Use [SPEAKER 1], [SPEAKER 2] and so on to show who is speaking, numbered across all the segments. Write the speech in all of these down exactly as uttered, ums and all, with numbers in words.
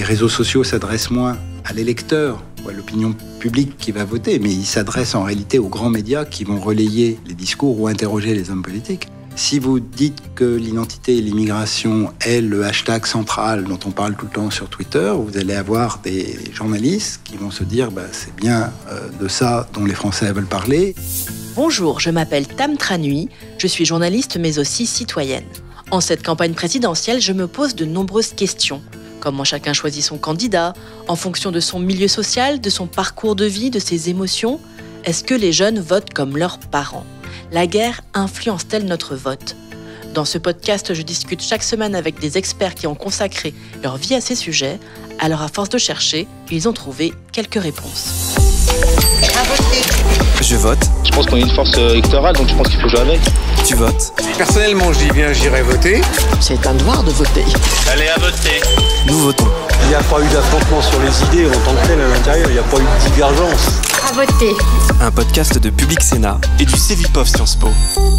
[SPEAKER 1] réseaux sociaux s'adressent moins à l'électeur ou à l'opinion publique qui va voter, mais ils s'adressent en réalité aux grands médias qui vont relayer les discours ou interroger les hommes politiques. Si vous dites que l'identité et l'immigration est le hashtag central dont on parle tout le temps sur Twitter, vous allez avoir des journalistes qui vont se dire bah, « c'est bien euh, de ça dont les Français veulent parler ».
[SPEAKER 2] Bonjour, je m'appelle Tam Tranui, je suis journaliste mais aussi citoyenne. En cette campagne présidentielle, je me pose de nombreuses questions. Comment chacun choisit son candidat, en fonction de son milieu social, de son parcours de vie, de ses émotions. Est-ce que les jeunes votent comme leurs parents ? La guerre influence-t-elle notre vote ? Dans ce podcast, je discute chaque semaine avec des experts qui ont consacré leur vie à ces sujets. Alors à force de chercher, ils ont trouvé quelques réponses.
[SPEAKER 3] Je vote.
[SPEAKER 4] Je pense qu'on est une force électorale, donc je pense qu'il faut jouer avec.
[SPEAKER 3] Tu votes.
[SPEAKER 5] Personnellement, je dis bien, j'irai voter.
[SPEAKER 6] C'est un devoir de voter.
[SPEAKER 4] Allez à voter.
[SPEAKER 3] Nous votons.
[SPEAKER 7] Il n'y a pas eu d'affrontement sur les idées en tant que tel à l'intérieur, il n'y a pas eu de divergence.
[SPEAKER 8] À voter.
[SPEAKER 3] Un podcast de Public Sénat et du Cevipof Sciences Po.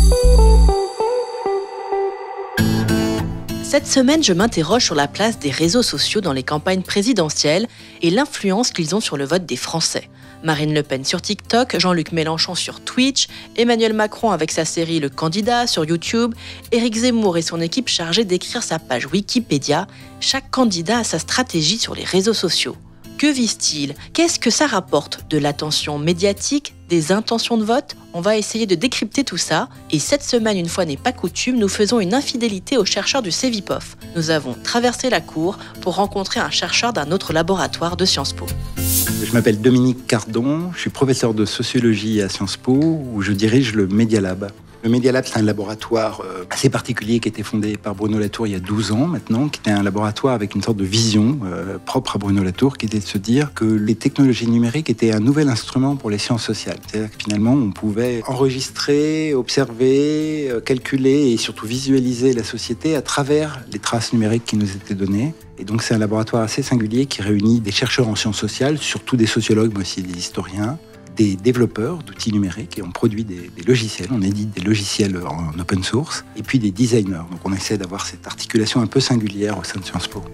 [SPEAKER 2] Cette semaine, je m'interroge sur la place des réseaux sociaux dans les campagnes présidentielles et l'influence qu'ils ont sur le vote des Français. Marine Le Pen sur TikTok, Jean-Luc Mélenchon sur Twitch, Emmanuel Macron avec sa série Le Candidat sur YouTube, Éric Zemmour et son équipe chargée d'écrire sa page Wikipédia. Chaque candidat a sa stratégie sur les réseaux sociaux. Que vise-t-il ? Qu'est-ce que ça rapporte ? De l'attention médiatique ? Des intentions de vote ? On va essayer de décrypter tout ça. Et cette semaine, une fois n'est pas coutume, nous faisons une infidélité aux chercheurs du Cevipof. Nous avons traversé la cour pour rencontrer un chercheur d'un autre laboratoire de Sciences Po.
[SPEAKER 1] Je m'appelle Dominique Cardon, je suis professeur de sociologie à Sciences Po où je dirige le Media Lab. Le Media Lab, c'est un laboratoire assez particulier qui a été fondé par Bruno Latour il y a douze ans maintenant, qui était un laboratoire avec une sorte de vision euh, propre à Bruno Latour, qui était de se dire que les technologies numériques étaient un nouvel instrument pour les sciences sociales. C'est-à-dire que finalement, on pouvait enregistrer, observer, calculer et surtout visualiser la société à travers les traces numériques qui nous étaient données. Et donc, c'est un laboratoire assez singulier qui réunit des chercheurs en sciences sociales, surtout des sociologues, mais aussi des historiens, des développeurs d'outils numériques et on produit des, des logiciels, on édite des logiciels en open source et puis des designers. Donc on essaie d'avoir cette articulation un peu singulière au sein de Sciences Po.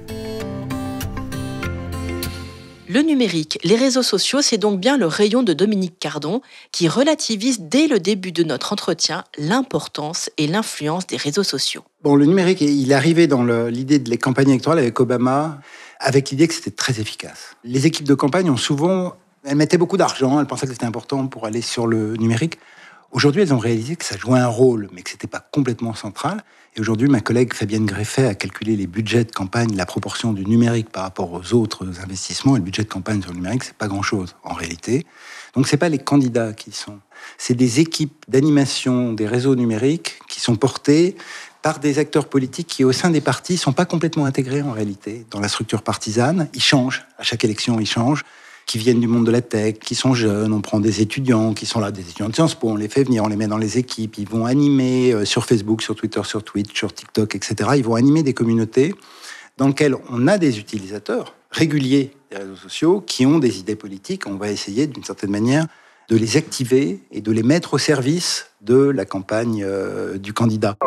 [SPEAKER 2] Le numérique, les réseaux sociaux, c'est donc bien le rayon de Dominique Cardon qui relativise dès le début de notre entretien l'importance et l'influence des réseaux sociaux.
[SPEAKER 1] Bon, le numérique, il est arrivé dans le, l'idée de la campagne électorale avec Obama, avec l'idée que c'était très efficace. Les équipes de campagne ont souvent Elles mettaient beaucoup d'argent, elles pensaient que c'était important pour aller sur le numérique. Aujourd'hui, elles ont réalisé que ça jouait un rôle, mais que ce n'était pas complètement central. Et aujourd'hui, ma collègue Fabienne Greffet a calculé les budgets de campagne, la proportion du numérique par rapport aux autres investissements. Et le budget de campagne sur le numérique, c'est pas grand-chose, en réalité. Donc, c'est pas les candidats qui sont. C'est des équipes d'animation des réseaux numériques qui sont portées par des acteurs politiques qui, au sein des partis, sont pas complètement intégrés, en réalité, dans la structure partisane. Ils changent. À chaque élection, ils changent. Qui viennent du monde de la tech, qui sont jeunes, on prend des étudiants qui sont là, des étudiants de Sciences Po, on les fait venir, on les met dans les équipes, ils vont animer sur Facebook, sur Twitter, sur Twitch, sur TikTok, et cetera. Ils vont animer des communautés dans lesquelles on a des utilisateurs réguliers des réseaux sociaux qui ont des idées politiques. On va essayer, d'une certaine manière, de les activer et de les mettre au service de la campagne euh, du candidat.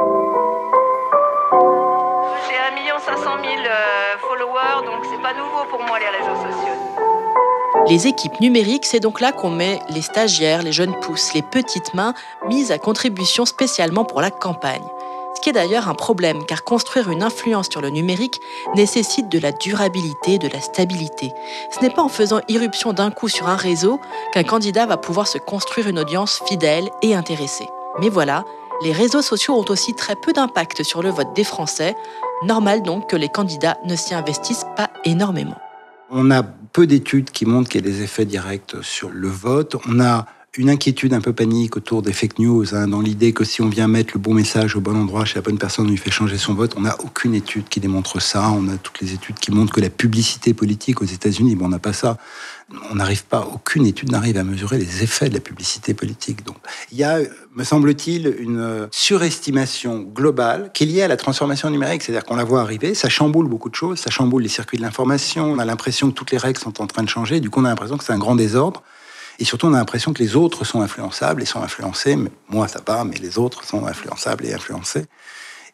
[SPEAKER 9] J'ai un million cinq cent mille followers, donc c'est pas nouveau pour moi les réseaux sociaux.
[SPEAKER 2] Les équipes numériques, c'est donc là qu'on met les stagiaires, les jeunes pousses, les petites mains mises à contribution spécialement pour la campagne. Ce qui est d'ailleurs un problème, car construire une influence sur le numérique nécessite de la durabilité, de la stabilité. Ce n'est pas en faisant irruption d'un coup sur un réseau qu'un candidat va pouvoir se construire une audience fidèle et intéressée. Mais voilà, les réseaux sociaux ont aussi très peu d'impact sur le vote des Français. Normal donc que les candidats ne s'y investissent pas énormément.
[SPEAKER 1] On a peu d'études qui montrent qu'il y a des effets directs sur le vote. On a une inquiétude un peu panique autour des fake news, hein, dans l'idée que si on vient mettre le bon message au bon endroit chez la bonne personne, on lui fait changer son vote. On n'a aucune étude qui démontre ça. On a toutes les études qui montrent que la publicité politique aux États-Unis, bon, on n'a pas ça. On n'arrive pas, aucune étude n'arrive à mesurer les effets de la publicité politique. Donc, il y a, me semble-t-il, une surestimation globale qui est liée à la transformation numérique. C'est-à-dire qu'on la voit arriver, ça chamboule beaucoup de choses, ça chamboule les circuits de l'information. On a l'impression que toutes les règles sont en train de changer. Du coup, on a l'impression que c'est un grand désordre. Et surtout, on a l'impression que les autres sont influençables et sont influencés. Mais moi, ça va, mais les autres sont influençables et influencés.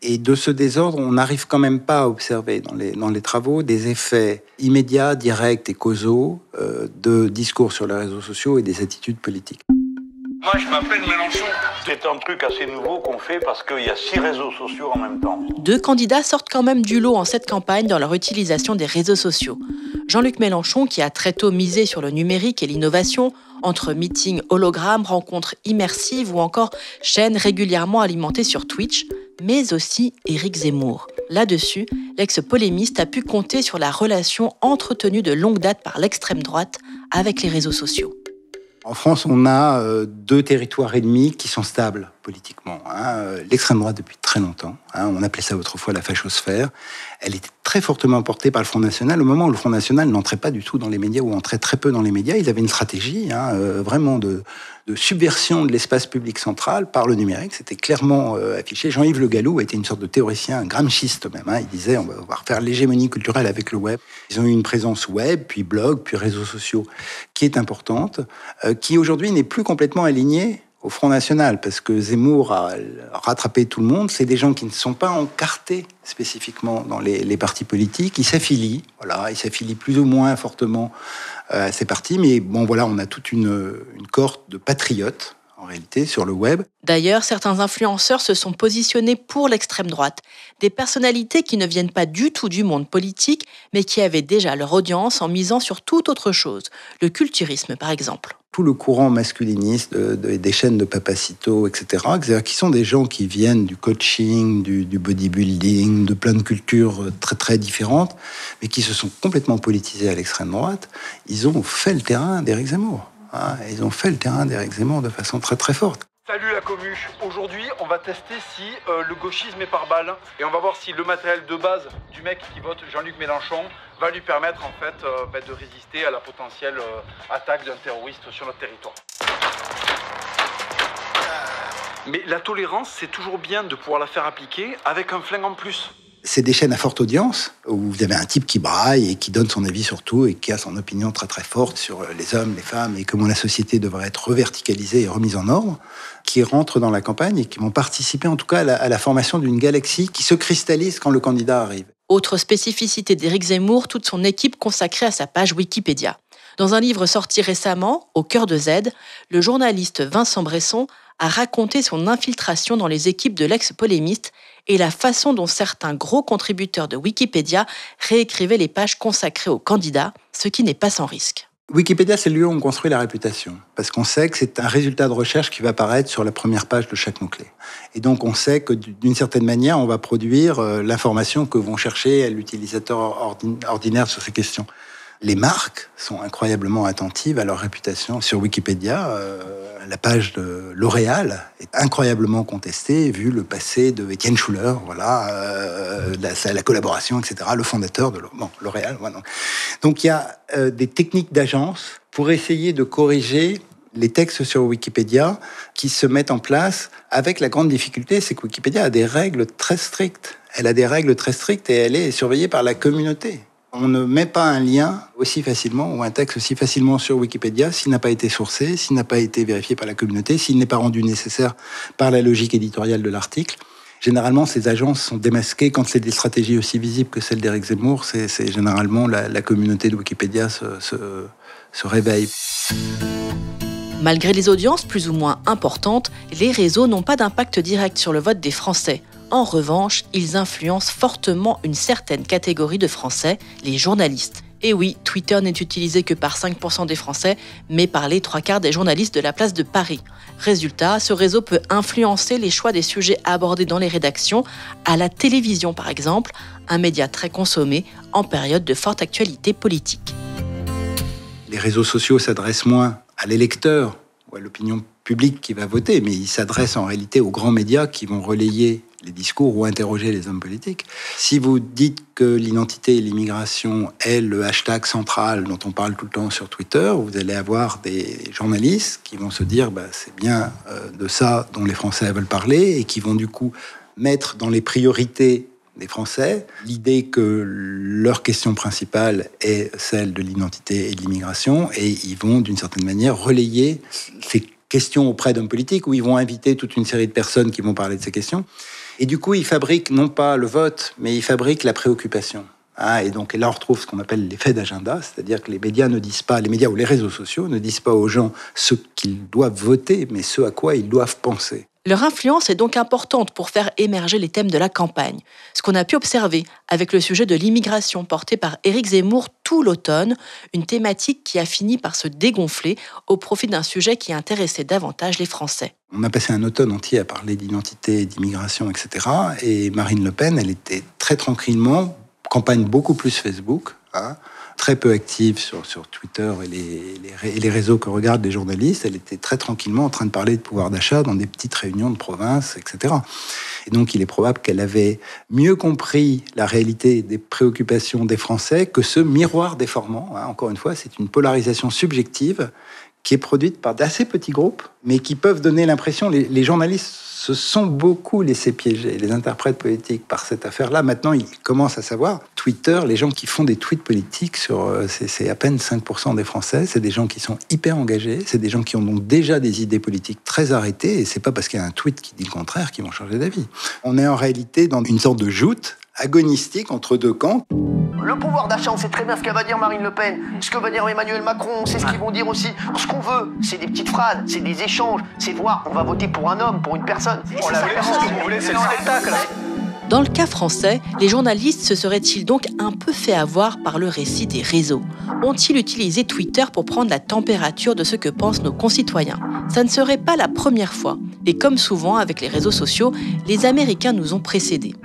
[SPEAKER 1] Et de ce désordre, on n'arrive quand même pas à observer dans les, dans les travaux des effets immédiats, directs et causaux euh, de discours sur les réseaux sociaux et des attitudes politiques.
[SPEAKER 6] Moi, je m'appelle Mélenchon. C'est un truc assez nouveau qu'on fait parce qu'il y a six réseaux sociaux en même temps.
[SPEAKER 2] Deux candidats sortent quand même du lot en cette campagne dans leur utilisation des réseaux sociaux. Jean-Luc Mélenchon, qui a très tôt misé sur le numérique et l'innovation, entre meetings hologrammes, rencontres immersives ou encore chaînes régulièrement alimentées sur Twitch, mais aussi Éric Zemmour. Là-dessus, l'ex-polémiste a pu compter sur la relation entretenue de longue date par l'extrême droite avec les réseaux sociaux.
[SPEAKER 1] En France, on a euh, deux territoires ennemis qui sont stables politiquement. Hein. L'extrême droite depuis très longtemps. Hein. On appelait ça autrefois la fachosphère. Elle était très fortement portée par le Front National. Au moment où le Front National n'entrait pas du tout dans les médias ou entrait très peu dans les médias, ils avaient une stratégie hein, euh, vraiment de, de subversion de l'espace public central par le numérique. C'était clairement euh, affiché. Jean-Yves Le Gallou était une sorte de théoricien, un gramsciste même. Hein. Il disait on va, on va refaire l'hégémonie culturelle avec le web. Ils ont eu une présence web, puis blog, puis réseaux sociaux qui est importante, euh, qui aujourd'hui n'est plus complètement alignée au Front National, parce que Zemmour a rattrapé tout le monde. C'est des gens qui ne sont pas encartés spécifiquement dans les, les partis politiques. Ils s'affilient, voilà, ils s'affilient plus ou moins fortement à ces partis, mais bon, voilà, on a toute une, une cohorte de patriotes, en réalité, sur le web.
[SPEAKER 2] D'ailleurs, certains influenceurs se sont positionnés pour l'extrême droite. Des personnalités qui ne viennent pas du tout du monde politique, mais qui avaient déjà leur audience en misant sur toute autre chose. Le culturisme, par exemple.
[SPEAKER 1] Tout le courant masculiniste de, de, des chaînes de Papacito, et cetera, qui sont des gens qui viennent du coaching, du, du bodybuilding, de plein de cultures très très différentes, mais qui se sont complètement politisés à l'extrême droite. Ils ont fait le terrain d'Éric Zemmour. Hein, ils ont fait le terrain d'Éric Zemmour de façon très très forte.
[SPEAKER 8] Salut la commu, aujourd'hui on va tester si euh, le gauchisme est par balle et on va voir si le matériel de base du mec qui vote Jean-Luc Mélenchon va lui permettre en fait euh, bah, de résister à la potentielle euh, attaque d'un terroriste sur notre territoire. Mais la tolérance, c'est toujours bien de pouvoir la faire appliquer avec un flingue en plus.
[SPEAKER 1] C'est des chaînes à forte audience, où vous avez un type qui braille et qui donne son avis sur tout et qui a son opinion très très forte sur les hommes, les femmes et comment la société devrait être reverticalisée et remise en ordre, qui rentrent dans la campagne et qui vont participer en tout cas à la, à la formation d'une galaxie qui se cristallise quand le candidat arrive.
[SPEAKER 2] Autre spécificité d'Éric Zemmour, toute son équipe consacrée à sa page Wikipédia. Dans un livre sorti récemment, Au cœur de Z, le journaliste Vincent Bresson a raconté son infiltration dans les équipes de l'ex-polémiste et la façon dont certains gros contributeurs de Wikipédia réécrivaient les pages consacrées aux candidats, ce qui n'est pas sans risque.
[SPEAKER 1] Wikipédia, c'est le lieu où on construit la réputation, parce qu'on sait que c'est un résultat de recherche qui va apparaître sur la première page de chaque mot-clé. Et donc, on sait que d'une certaine manière, on va produire l'information que vont chercher l'utilisateur ordinaire sur ces questions. Les marques sont incroyablement attentives à leur réputation. Sur Wikipédia, euh, la page de L'Oréal est incroyablement contestée, vu le passé de Étienne Schuller, voilà, euh, la, la collaboration, et cetera, le fondateur de bon, L'Oréal. Voilà. Donc il y a euh, des techniques d'agence pour essayer de corriger les textes sur Wikipédia qui se mettent en place avec la grande difficulté, c'est que Wikipédia a des règles très strictes. Elle a des règles très strictes et elle est surveillée par la communauté. On ne met pas un lien aussi facilement ou un texte aussi facilement sur Wikipédia s'il n'a pas été sourcé, s'il n'a pas été vérifié par la communauté, s'il n'est pas rendu nécessaire par la logique éditoriale de l'article. Généralement, ces agences sont démasquées quand c'est des stratégies aussi visibles que celle d'Éric Zemmour. C'est, c'est généralement la, la communauté de Wikipédia se, se, se réveille.
[SPEAKER 2] Malgré les audiences plus ou moins importantes, les réseaux n'ont pas d'impact direct sur le vote des Français. En revanche, ils influencent fortement une certaine catégorie de Français, les journalistes. Et oui, Twitter n'est utilisé que par cinq pour cent des Français, mais par les trois quarts des journalistes de la place de Paris. Résultat, ce réseau peut influencer les choix des sujets abordés dans les rédactions, à la télévision par exemple, un média très consommé en période de forte actualité politique.
[SPEAKER 1] Les réseaux sociaux s'adressent moins à l'électeur ou à l'opinion publique qui va voter, mais ils s'adressent en réalité aux grands médias qui vont relayer les discours ou interroger les hommes politiques. Si vous dites que l'identité et l'immigration est le hashtag central dont on parle tout le temps sur Twitter, vous allez avoir des journalistes qui vont se dire bah, c'est bien euh, de ça dont les Français veulent parler et qui vont du coup mettre dans les priorités des Français l'idée que leur question principale est celle de l'identité et de l'immigration et ils vont d'une certaine manière relayer ces questions auprès d'hommes politiques où ils vont inviter toute une série de personnes qui vont parler de ces questions. Et du coup, ils fabriquent non pas le vote, mais ils fabriquent la préoccupation. Ah, et donc là, on retrouve ce qu'on appelle l'effet d'agenda, c'est-à-dire que les médias ne disent pas, les médias ou les réseaux sociaux ne disent pas aux gens ce qu'ils doivent voter, mais ce à quoi ils doivent penser.
[SPEAKER 2] Leur influence est donc importante pour faire émerger les thèmes de la campagne. Ce qu'on a pu observer avec le sujet de l'immigration porté par Éric Zemmour tout l'automne, une thématique qui a fini par se dégonfler au profit d'un sujet qui intéressait davantage les Français.
[SPEAKER 1] On a passé un automne entier à parler d'identité, d'immigration, et cetera. Et Marine Le Pen, elle était très tranquillement, campagne beaucoup plus Facebook, hein, très peu active sur, sur Twitter et les, les, les réseaux que regardent les journalistes. Elle était très tranquillement en train de parler de pouvoir d'achat dans des petites réunions de province, et cetera. Et donc, il est probable qu'elle avait mieux compris la réalité des préoccupations des Français que ce miroir déformant. Hein. Encore une fois, c'est une polarisation subjective qui est produite par d'assez petits groupes, mais qui peuvent donner l'impression, les, les journalistes se sont beaucoup laissés piéger, les interprètes politiques, par cette affaire-là. Maintenant, ils commencent à savoir, Twitter, les gens qui font des tweets politiques, sur, c'est, c'est à peine cinq pour cent des Français, c'est des gens qui sont hyper engagés, c'est des gens qui ont donc déjà des idées politiques très arrêtées, et c'est pas parce qu'il y a un tweet qui dit le contraire qu'ils vont changer d'avis. On est en réalité dans une sorte de joute agonistique entre deux camps.
[SPEAKER 10] Le pouvoir d'achat, on sait très bien ce qu'elle va dire Marine Le Pen, ce que va dire Emmanuel Macron, c'est ce qu'ils vont dire aussi. Ce qu'on veut, c'est des petites phrases, c'est des échanges, c'est voir, on va voter pour un homme, pour une personne.
[SPEAKER 5] On l'a vu, ce que vous voulez, c'est le spectacle.
[SPEAKER 2] Dans le cas français, les journalistes se seraient-ils donc un peu fait avoir par le récit des réseaux ? Ont-ils utilisé Twitter pour prendre la température de ce que pensent nos concitoyens ? Ça ne serait pas la première fois. Et comme souvent avec les réseaux sociaux, les Américains nous ont précédés.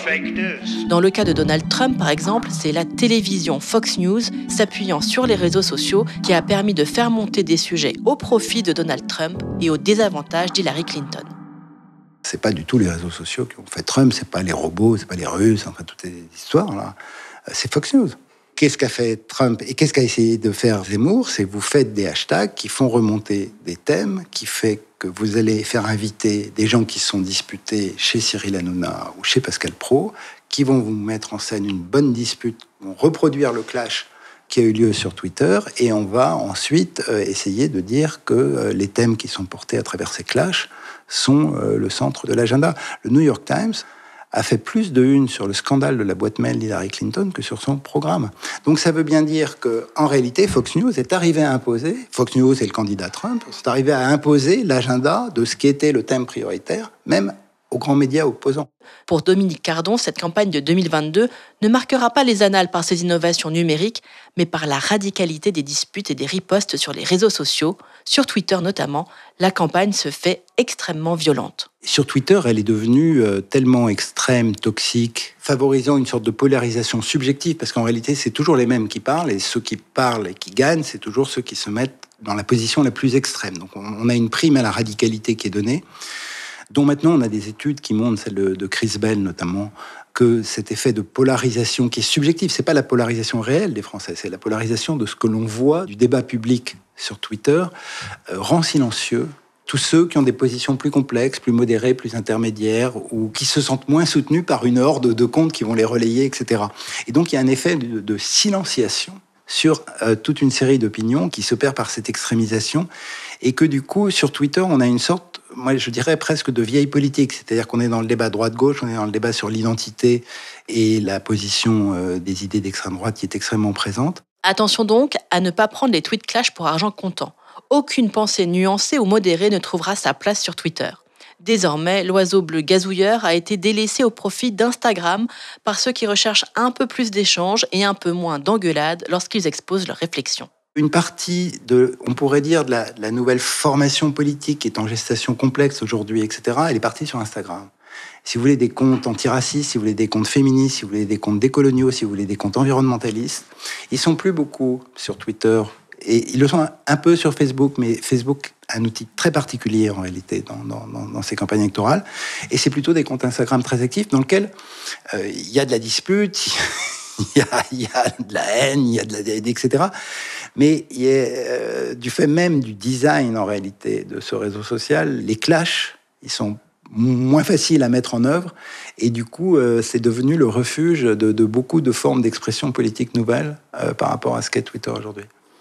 [SPEAKER 2] Dans le cas de Donald Trump, par exemple, c'est la télévision Fox News, s'appuyant sur les réseaux sociaux, qui a permis de faire monter des sujets au profit de Donald Trump et au désavantage d'Hillary Clinton.
[SPEAKER 1] C'est pas du tout les réseaux sociaux qui ont fait Trump, c'est pas les robots, c'est pas les Russes, enfin toutes ces histoires là. C'est Fox News. Qu'est-ce qu'a fait Trump et qu'est-ce qu'a essayé de faire Zemmour ? C'est que vous faites des hashtags qui font remonter des thèmes, qui fait que vous allez faire inviter des gens qui sont disputés chez Cyril Hanouna ou chez Pascal Praud, qui vont vous mettre en scène une bonne dispute, vont reproduire le clash qui a eu lieu sur Twitter, et on va ensuite euh, essayer de dire que euh, les thèmes qui sont portés à travers ces clashs sont euh, le centre de l'agenda. Le New York Times a fait plus de une sur le scandale de la boîte mail d'Hillary Clinton que sur son programme. Donc ça veut bien dire qu'en réalité, Fox News est arrivé à imposer, Fox News et le candidat Trump, c'est arrivé à imposer l'agenda de ce qui était le thème prioritaire, même aux grands médias opposants.
[SPEAKER 2] Pour Dominique Cardon, cette campagne de deux mille vingt-deux ne marquera pas les annales par ses innovations numériques, mais par la radicalité des disputes et des ripostes sur les réseaux sociaux. Sur Twitter notamment, la campagne se fait extrêmement violente.
[SPEAKER 1] Sur Twitter, elle est devenue euh, tellement extrême, toxique, favorisant une sorte de polarisation subjective, parce qu'en réalité, c'est toujours les mêmes qui parlent, et ceux qui parlent et qui gagnent, c'est toujours ceux qui se mettent dans la position la plus extrême. Donc on, on a une prime à la radicalité qui est donnée, dont maintenant on a des études qui montrent, celle de, de Chris Bell notamment, que cet effet de polarisation qui est subjectif, c'est pas la polarisation réelle des Français, c'est la polarisation de ce que l'on voit du débat public sur Twitter, euh, rend silencieux tous ceux qui ont des positions plus complexes, plus modérées, plus intermédiaires, ou qui se sentent moins soutenus par une horde de comptes qui vont les relayer, et cetera. Et donc il y a un effet de, de silenciation sur euh, toute une série d'opinions qui s'opèrent par cette extrémisation, et que du coup, sur Twitter, on a une sorte, moi je dirais presque de vieille politique, c'est-à-dire qu'on est dans le débat droite-gauche, on est dans le débat sur l'identité et la position euh, des idées d'extrême droite qui est extrêmement présente.
[SPEAKER 2] Attention donc à ne pas prendre les tweets clash pour argent comptant. Aucune pensée nuancée ou modérée ne trouvera sa place sur Twitter. Désormais, l'oiseau bleu gazouilleur a été délaissé au profit d'Instagram par ceux qui recherchent un peu plus d'échanges et un peu moins d'engueulades lorsqu'ils exposent leurs réflexions.
[SPEAKER 1] Une partie de, on pourrait dire, de la, de la nouvelle formation politique qui est en gestation complexe aujourd'hui, et cetera, elle est partie sur Instagram. Si vous voulez des comptes antiracistes, si vous voulez des comptes féministes, si vous voulez des comptes décoloniaux, si vous voulez des comptes environnementalistes, ils sont plus beaucoup sur Twitter. Et ils le sont un peu sur Facebook, mais Facebook a un outil très particulier en réalité dans, dans, dans ces campagnes électorales. Et c'est plutôt des comptes Instagram très actifs dans lesquels euh, il y a de la dispute, il y a, il y a de la haine, il y a de la, et cetera. Mais il y a, euh, du fait même du design en réalité de ce réseau social, les clashs, ils sont moins faciles à mettre en œuvre. Et du coup, euh, c'est devenu le refuge de, de beaucoup de formes d'expression politique nouvelles euh, par rapport à ce qu'est Twitter aujourd'hui.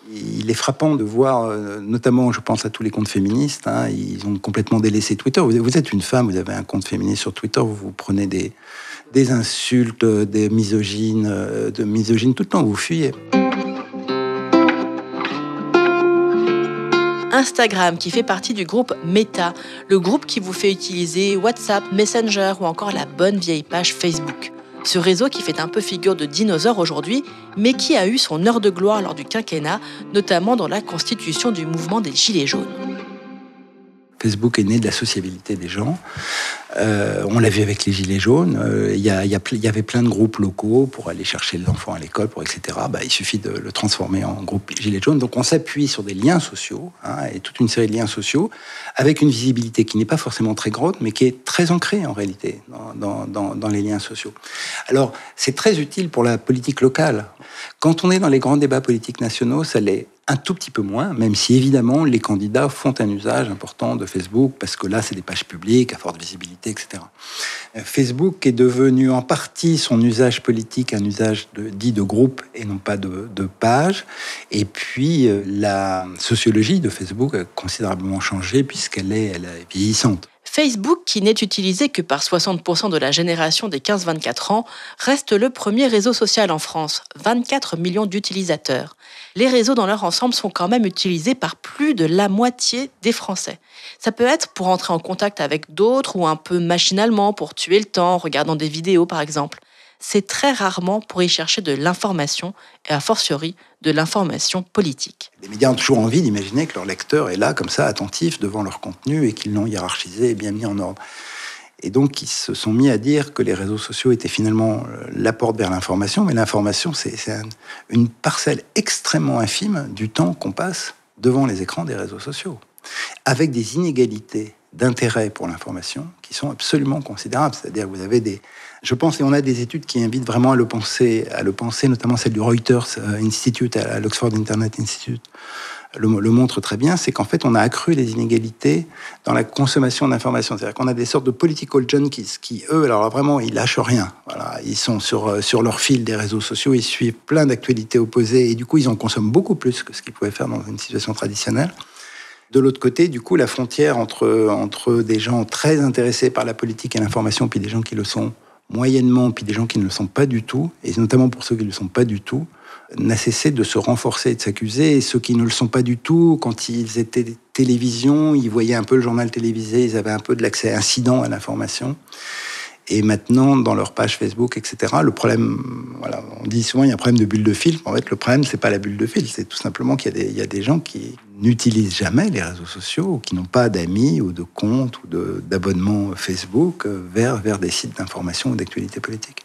[SPEAKER 1] Il est frappant de voir, notamment, je pense à tous les comptes féministes, hein, ils ont complètement délaissé Twitter. Vous, vous êtes une femme, vous avez un compte féministe sur Twitter, vous, vous prenez des, des insultes, des misogynes, de misogynes tout le temps, vous fuyez.
[SPEAKER 2] Instagram, qui fait partie du groupe Meta, le groupe qui vous fait utiliser WhatsApp, Messenger ou encore la bonne vieille page Facebook. Ce réseau qui fait un peu figure de dinosaure aujourd'hui, mais qui a eu son heure de gloire lors du quinquennat, notamment dans la constitution du mouvement des Gilets jaunes.
[SPEAKER 1] Facebook est né de la sociabilité des gens. Euh, on l'a vu avec les Gilets jaunes. Euh, il y, a, il y, a, il y avait plein de groupes locaux pour aller chercher les enfants à l'école, pour et cetera. Bah, il suffit de le transformer en groupe Gilets jaunes. Donc on s'appuie sur des liens sociaux, hein, et toute une série de liens sociaux, avec une visibilité qui n'est pas forcément très grande, mais qui est très ancrée en réalité dans, dans, dans, dans les liens sociaux. Alors c'est très utile pour la politique locale. Quand on est dans les grands débats politiques nationaux, ça l'est un tout petit peu moins, même si évidemment les candidats font un usage important de Facebook, parce que là c'est des pages publiques à forte visibilité, et cetera. Facebook est devenu en partie son usage politique un usage de, dit de groupe et non pas de, de page. Et puis la sociologie de Facebook a considérablement changé puisqu'elle est, elle est vieillissante.
[SPEAKER 2] Facebook, qui n'est utilisé que par soixante pour cent de la génération des quinze vingt-quatre ans, reste le premier réseau social en France, vingt-quatre millions d'utilisateurs. Les réseaux dans leur ensemble sont quand même utilisés par plus de la moitié des Français. Ça peut être pour entrer en contact avec d'autres ou un peu machinalement pour tuer le temps, en regardant des vidéos par exemple. C'est très rarement pour y chercher de l'information et a fortiori de l'information politique.
[SPEAKER 1] Les médias ont toujours envie d'imaginer que leur lecteur est là, comme ça, attentif devant leur contenu et qu'ils l'ont hiérarchisé et bien mis en ordre. Et donc, ils se sont mis à dire que les réseaux sociaux étaient finalement la porte vers l'information, mais l'information, c'est, c'est un, une parcelle extrêmement infime du temps qu'on passe devant les écrans des réseaux sociaux, avec des inégalités d'intérêt pour l'information qui sont absolument considérables. C'est-à-dire que vous avez des... Je pense, et on a des études qui invitent vraiment à le penser, à le penser, notamment celle du Reuters Institute, à l'Oxford Internet Institute, le, le montre très bien, c'est qu'en fait, on a accru les inégalités dans la consommation d'informations. C'est-à-dire qu'on a des sortes de political junkies qui, eux, alors vraiment, ils lâchent rien. Voilà, ils sont sur, sur leur fil des réseaux sociaux, ils suivent plein d'actualités opposées, et du coup, ils en consomment beaucoup plus que ce qu'ils pouvaient faire dans une situation traditionnelle. De l'autre côté, du coup, la frontière entre, entre des gens très intéressés par la politique et l'information, puis des gens qui le sont moyennement, puis des gens qui ne le sont pas du tout, et notamment pour ceux qui ne le sont pas du tout, n'a cessé de se renforcer et de s'accuser. Et ceux qui ne le sont pas du tout, quand ils étaient télévision, ils voyaient un peu le journal télévisé, ils avaient un peu de l'accès incident à l'information. Et maintenant, dans leur page Facebook, et cetera, le problème, voilà, on dit souvent il y a un problème de bulle de fil. En fait, le problème, c'est pas la bulle de fil, c'est tout simplement qu'il y a des, il y a des gens qui n'utilisent jamais les réseaux sociaux, ou qui n'ont pas d'amis ou de comptes ou de, d'abonnements Facebook vers, vers des sites d'information ou d'actualité politique.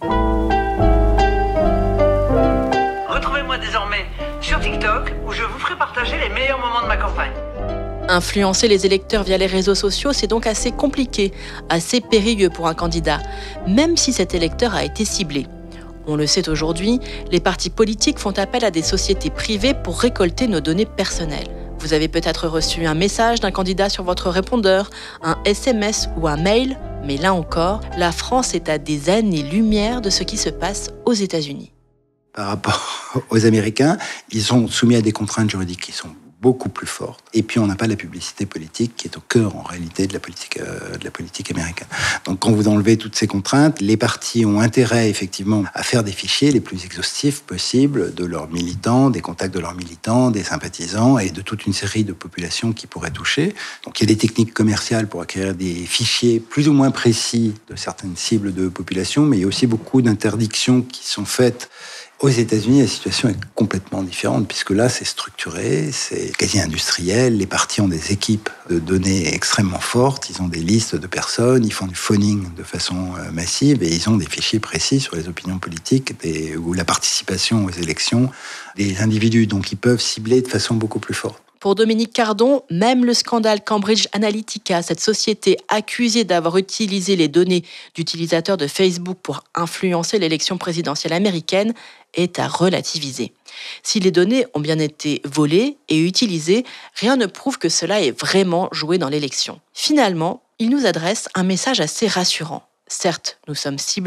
[SPEAKER 11] Retrouvez-moi désormais sur TikTok, où je vous ferai partager les meilleurs moments de ma campagne.
[SPEAKER 2] Influencer les électeurs via les réseaux sociaux, c'est donc assez compliqué, assez périlleux pour un candidat, même si cet électeur a été ciblé. On le sait aujourd'hui, les partis politiques font appel à des sociétés privées pour récolter nos données personnelles. Vous avez peut-être reçu un message d'un candidat sur votre répondeur, un S M S ou un mail, mais là encore, la France est à des années-lumière de ce qui se passe aux États-Unis.
[SPEAKER 1] Par rapport aux Américains, ils sont soumis à des contraintes juridiques qui sont beaucoup plus forte. Et puis, on n'a pas la publicité politique qui est au cœur, en réalité, de la politique, euh, de la politique américaine. Donc, quand vous enlevez toutes ces contraintes, les partis ont intérêt, effectivement, à faire des fichiers les plus exhaustifs possibles de leurs militants, des contacts de leurs militants, des sympathisants et de toute une série de populations qui pourraient toucher. Donc, il y a des techniques commerciales pour acquérir des fichiers plus ou moins précis de certaines cibles de population, mais il y a aussi beaucoup d'interdictions qui sont faites. Aux États-Unis, la situation est complètement différente, puisque là, c'est structuré, c'est quasi industriel. Les partis ont des équipes de données extrêmement fortes, ils ont des listes de personnes, ils font du phoning de façon massive, et ils ont des fichiers précis sur les opinions politiques des, ou la participation aux élections des individus. Donc, ils peuvent cibler de façon beaucoup plus forte.
[SPEAKER 2] Pour Dominique Cardon, même le scandale Cambridge Analytica, cette société accusée d'avoir utilisé les données d'utilisateurs de Facebook pour influencer l'élection présidentielle américaine, est à relativiser. Si les données ont bien été volées et utilisées, rien ne prouve que cela ait vraiment joué dans l'élection. Finalement, il nous adresse un message assez rassurant. Certes, nous sommes ciblés,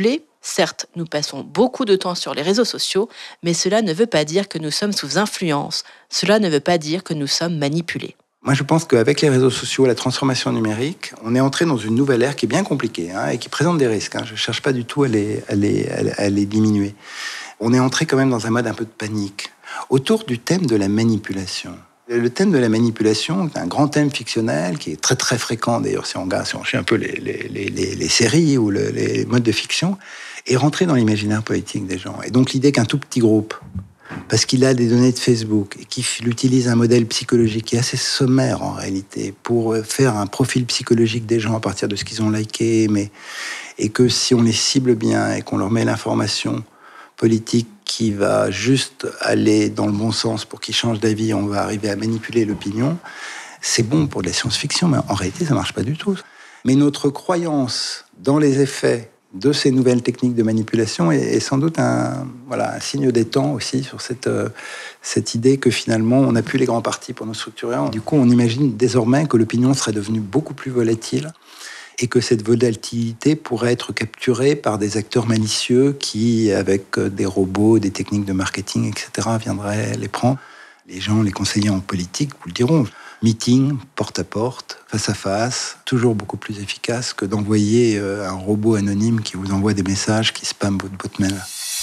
[SPEAKER 2] Certes, nous passons beaucoup de temps sur les réseaux sociaux, mais cela ne veut pas dire que nous sommes sous influence. Cela ne veut pas dire que nous sommes manipulés.
[SPEAKER 1] Moi, je pense qu'avec les réseaux sociaux, la transformation numérique, on est entré dans une nouvelle ère qui est bien compliquée hein, et qui présente des risques. Hein. Je ne cherche pas du tout à les, à, les, à les diminuer. On est entré quand même dans un mode un peu de panique autour du thème de la manipulation. Le thème de la manipulation est un grand thème fictionnel qui est très très fréquent, d'ailleurs, si on regarde, si on suit un peu les, les, les, les séries ou le, les modes de fiction, est rentré dans l'imaginaire politique des gens. Et donc l'idée qu'un tout petit groupe, parce qu'il a des données de Facebook et qu'il utilise un modèle psychologique qui est assez sommaire en réalité pour faire un profil psychologique des gens à partir de ce qu'ils ont liké, mais, et que si on les cible bien et qu'on leur met l'information politique qui va juste aller dans le bon sens pour qu'ils changent d'avis, on va arriver à manipuler l'opinion, c'est bon pour de la science-fiction, mais en réalité, ça ne marche pas du tout. Mais notre croyance dans les effets de ces nouvelles techniques de manipulation est, est sans doute un, voilà, un signe des temps aussi sur cette, euh, cette idée que finalement, on n'a plus les grands partis pour nous structurer. Du coup, on imagine désormais que l'opinion serait devenue beaucoup plus volatile et que cette volatilité pourrait être capturée par des acteurs malicieux qui, avec des robots, des techniques de marketing, et cetera, viendraient les prendre. Les gens, les conseillers en politique vous le diront. Meeting, porte à porte, face à face, toujours beaucoup plus efficace que d'envoyer un robot anonyme qui vous envoie des messages qui spamment votre boîte mail.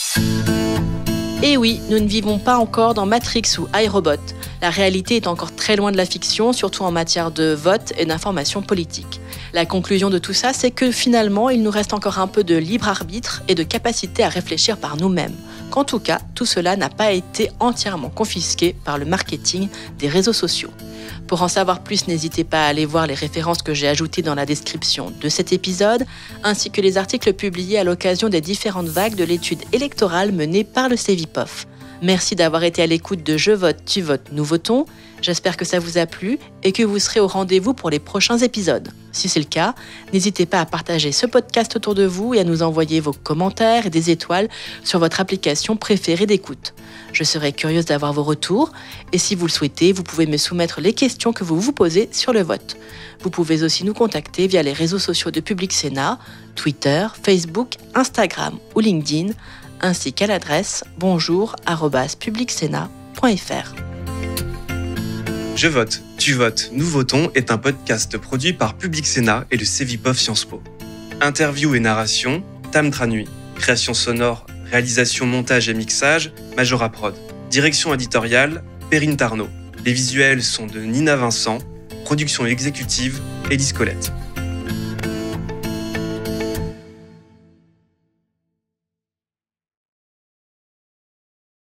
[SPEAKER 2] Et oui, nous ne vivons pas encore dans Matrix ou iRobot. La réalité est encore très loin de la fiction, surtout en matière de vote et d'information politique. La conclusion de tout ça, c'est que finalement, il nous reste encore un peu de libre arbitre et de capacité à réfléchir par nous-mêmes. Qu'en tout cas, tout cela n'a pas été entièrement confisqué par le marketing des réseaux sociaux. Pour en savoir plus, n'hésitez pas à aller voir les références que j'ai ajoutées dans la description de cet épisode, ainsi que les articles publiés à l'occasion des différentes vagues de l'étude électorale menée par le Cevipof. Merci d'avoir été à l'écoute de Je vote, tu votes, nous votons. J'espère que ça vous a plu et que vous serez au rendez-vous pour les prochains épisodes. Si c'est le cas, n'hésitez pas à partager ce podcast autour de vous et à nous envoyer vos commentaires et des étoiles sur votre application préférée d'écoute. Je serai curieuse d'avoir vos retours et si vous le souhaitez, vous pouvez me soumettre les questions que vous vous posez sur le vote. Vous pouvez aussi nous contacter via les réseaux sociaux de Public Sénat, Twitter, Facebook, Instagram ou LinkedIn, ainsi qu'à l'adresse bonjour arobase public sénat point f r.
[SPEAKER 3] Je vote, tu votes, nous votons est un podcast produit par Public Sénat et le Cevipof Sciences Po. Interview et narration, Tam Tranui. Création sonore, réalisation, montage et mixage, Majora Prod. Direction éditoriale, Perrine Tarnot. Les visuels sont de Nina Vincent. Production exécutive, Élise Colette.